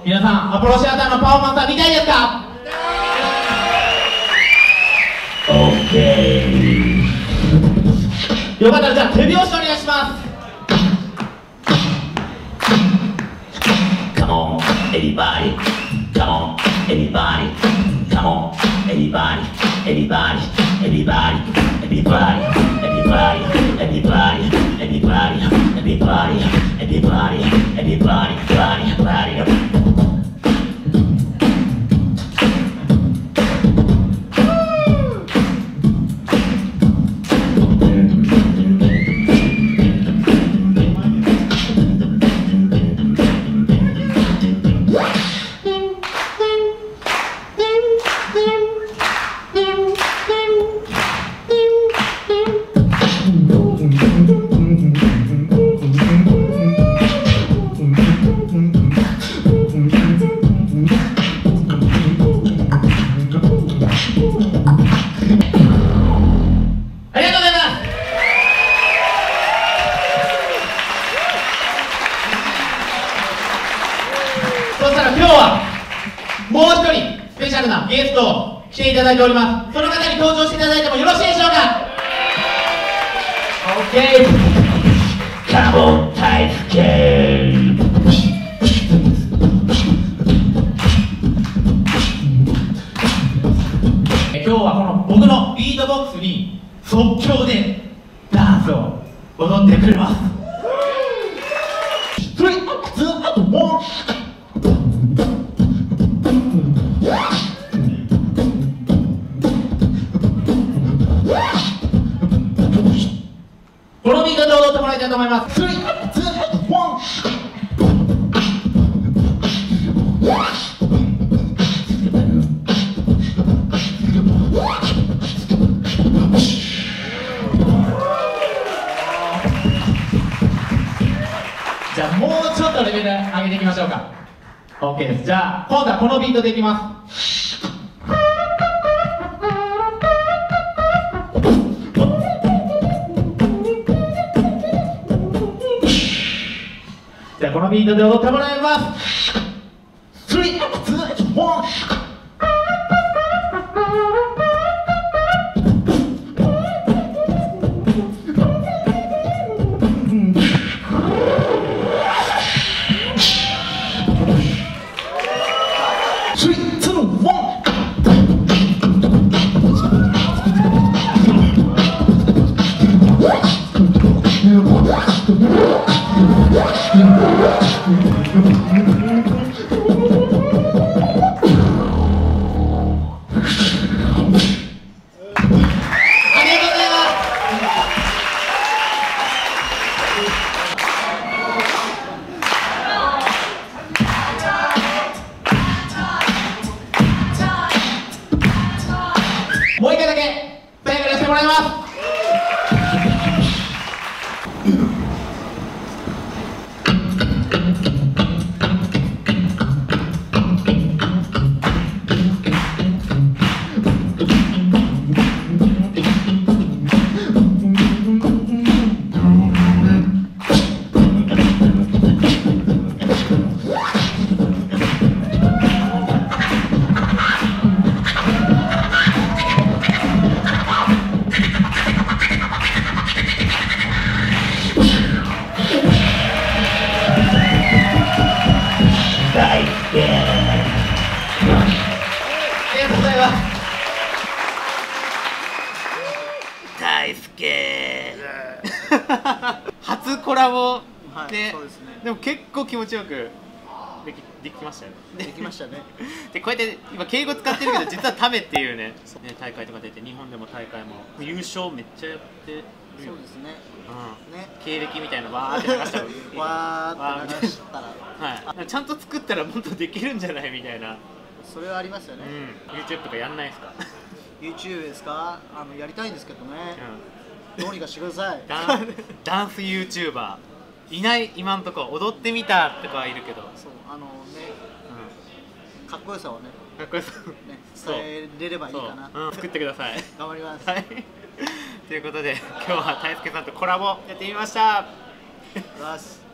皆さんアポロシアターのパフォーマンスは見たいですか？ OK。 よかったらじゃあ手拍子お願いします。 Come on everybody, come on everybody, come on everybody, everybody, everybody, everybody, everybody, everybody, everybody, everybody, everybody, everybody, everybody. 今日はもう一人スペシャルなゲストを来ていただいております。その方に登場していただいてもよろしいでしょうか？ OK。 Come on 大輔。今日はこの僕のビートボックスに即興でダンスを踊ってくれます。このビートで踊ってもらいたいと思います。じゃあもうちょっとレベル上げていきましょうか。 OK です。じゃあ今度はこのビートでいきます。じゃあこのビートで踊ってもらいます。3、2、1。もう一回だけ最後にやらせてもらいます。大輔初コラボで、でも結構気持ちよくできましたよね。 できましたね。 でこうやって今敬語使ってるけど実はタメっていうね大会とか出て日本でも大会も優勝めっちゃやってるよ。 そうですね。 ね経歴みたいなわーって流したらわーって流したらはいちゃんと作ったらもっとできるんじゃないみたいな。 それはありますよね。 YouTube とかやんないですか？ YouTube ですか？やりたいんですけどね。どうにかしてください。 ダンス YouTuber いない今んとこ。踊ってみたとかはいるけど、 そうかっこよさをねかっこよさ伝えれればいいかな。 作ってください。 頑張ります。 はいということで今日は大輔さんとコラボやってみました。